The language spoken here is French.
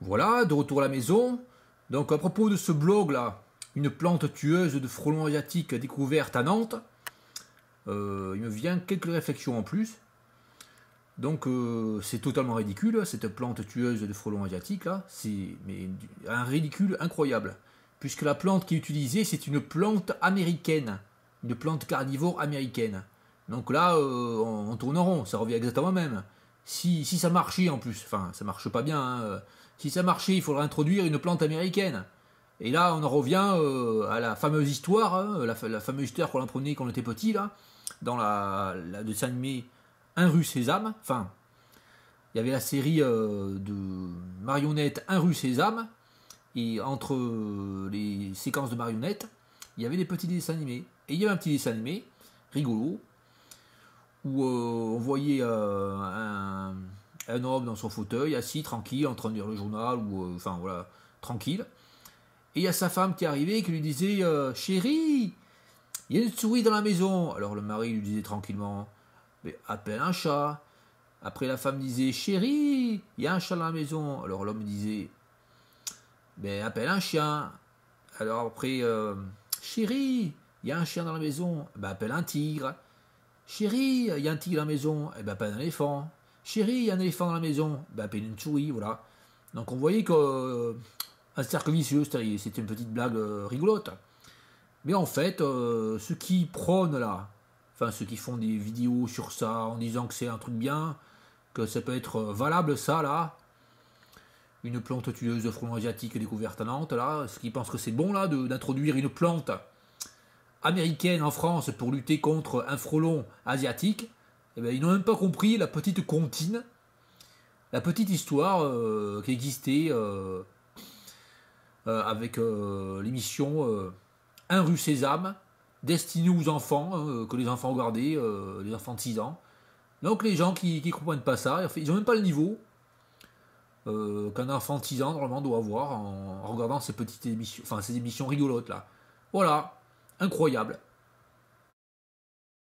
Voilà, de retour à la maison. Donc à propos de ce blog là, une plante tueuse de frelons asiatiques découverte à Nantes, il me vient quelques réflexions en plus. Donc c'est totalement ridicule, cette plante tueuse de frelons asiatiques là, c'est un ridicule incroyable. Puisque la plante qui est utilisée, c'est une plante américaine, une plante carnivore américaine. Donc là, on tourne en rond, ça revient exactement au même. Si ça marchait en plus, enfin ça marche pas bien, hein, si ça marchait, il faudrait introduire une plante américaine. Et là, on en revient à la fameuse histoire, hein, la fameuse histoire qu'on apprenait quand on était petit, là, dans la dessin animé Un rue Sésame. Enfin, il y avait la série de marionnettes Un rue Sésame, et entre les séquences de marionnettes, il y avait des petits dessins animés. Et il y avait un petit dessin animé, rigolo, où on voyait un homme dans son fauteuil, assis, tranquille, en train de lire le journal, ou enfin voilà, tranquille. Et il y a sa femme qui arrivait et qui lui disait Chérie, il y a une souris dans la maison. Alors le mari lui disait tranquillement mais appelle un chat. Après la femme disait Chérie, il y a un chat dans la maison. Alors l'homme disait ben appelle un chien. Alors après Chérie, il y a un chien dans la maison. Ben appelle un tigre. Chérie, il y a un tigre dans la maison. Eh ben appelle un éléphant. Chérie, il y a un éléphant dans la maison. Ben appelle une souris, voilà. Donc on voyait que un cercle vicieux, c'était une petite blague rigolote. Mais en fait, ceux qui prônent là, enfin ceux qui font des vidéos sur ça en disant que c'est un truc bien, que ça peut être valable ça là, une plante tueuse de frelons asiatiques découverte à Nantes là, ceux qui pensent que c'est bon là d'introduire une plante américaine en France pour lutter contre un frelon asiatique, eh bien, ils n'ont même pas compris la petite comptine, la petite histoire qui existait avec l'émission Un rue Sésame, destinée aux enfants, que les enfants regardaient, les enfants de 6 ans. Donc les gens qui ne comprennent pas ça, ils n'ont même pas le niveau qu'un enfant de 6 ans normalement doit avoir en regardant ces petites émissions, enfin ces émissions rigolotes là. Voilà, incroyable.